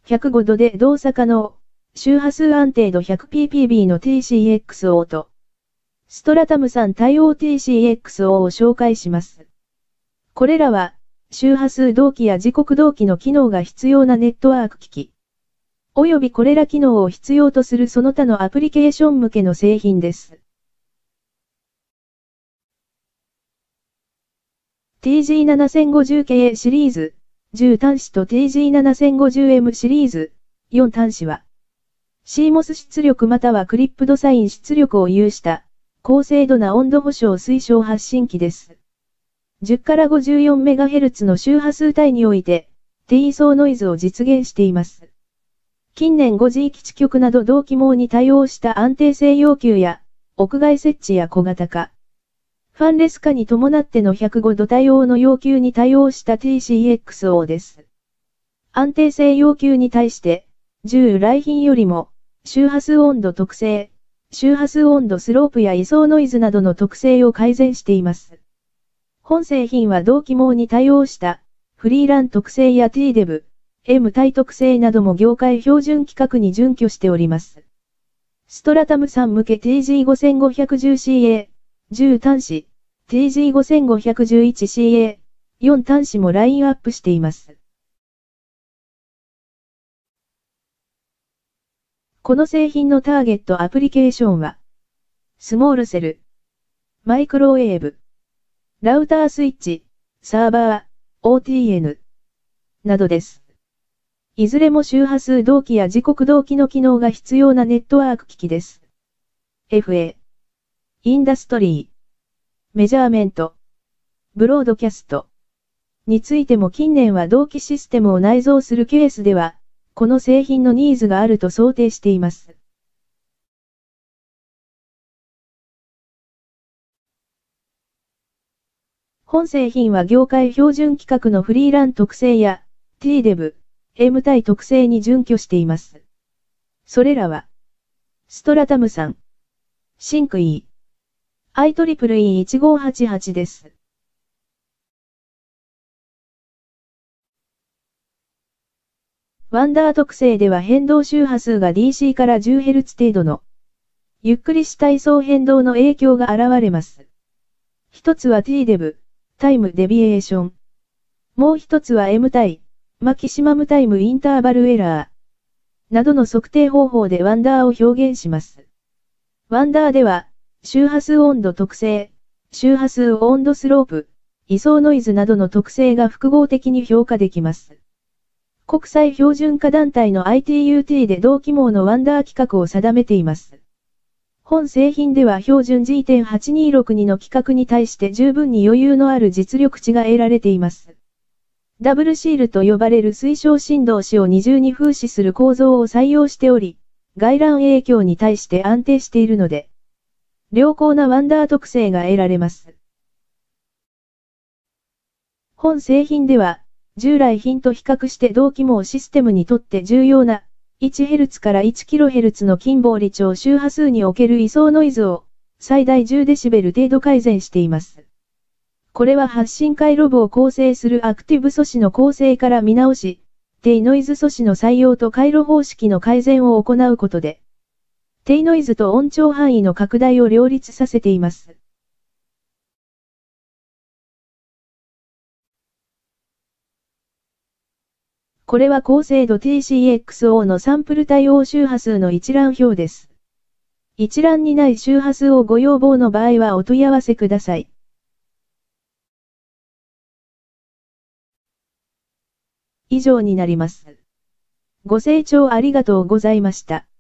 105度で動作可能。周波数安定度 100ppb の TCXO と、ストラタム3対応 TCXO を紹介します。これらは、周波数同期や時刻同期の機能が必要なネットワーク機器、およびこれら機能を必要とするその他のアプリケーション向けの製品です。TG7050KA シリーズ、10端子と TG7050M シリーズ、4端子は、CMOS 出力またはクリップドサイン出力を有した、高精度な温度保証推奨発信機です。10から 54MHz の周波数帯において、低位相ノイズを実現しています。近年5G基地局など同機網に対応した安定性要求や、屋外設置や小型化、ファンレス化に伴っての105度対応の要求に対応した TCXO です。安定性要求に対して、従来品よりも、周波数温度特性、周波数温度スロープや位相ノイズなどの特性を改善しています。本製品は同機網に対応した、フリーラン特性や TDEV、M 帯特性なども業界標準規格に準拠しております。ストラタム3向け TG5510CA、10端子、TG5511CA、4端子もラインアップしています。この製品のターゲットアプリケーションは、スモールセル、マイクロウェーブ、ラウタースイッチ、サーバー、OTN などです。いずれも周波数同期や時刻同期の機能が必要なネットワーク機器です。FA、インダストリー、メジャーメント、ブロードキャストについても近年は同期システムを内蔵するケースでは、この製品のニーズがあると想定しています。本製品は業界標準規格のフリーラン特性や TDEV、M 帯特性に準拠しています。それらは、ストラタム3、シンク E、IEEE1588 です。ワンダー特性では変動周波数が DC から 10Hz 程度のゆっくりした位相変動の影響が現れます。一つは TDEV、タイムデビエーション。もう一つは M 帯、マキシマムタイムインターバルエラー。などの測定方法でワンダーを表現します。ワンダーでは、周波数温度特性、周波数温度スロープ、位相ノイズなどの特性が複合的に評価できます。国際標準化団体の ITUT で同機網のワンダー規格を定めています。本製品では標準 G.8262 の規格に対して十分に余裕のある実力値が得られています。ダブルシールと呼ばれる推奨振動子を二重に封止する構造を採用しており、外乱影響に対して安定しているので、良好なワンダー特性が得られます。本製品では、従来品と比較して同機網システムにとって重要な 1Hz から 1kHz の近傍離調周波数における位相ノイズを最大 10dB 程度改善しています。これは発信回路部を構成するアクティブ素子の構成から見直し、低ノイズ素子の採用と回路方式の改善を行うことで、低ノイズと音調範囲の拡大を両立させています。これは高精度 TCXO のサンプル対応周波数の一覧表です。一覧にない周波数をご要望の場合はお問い合わせください。以上になります。ご清聴ありがとうございました。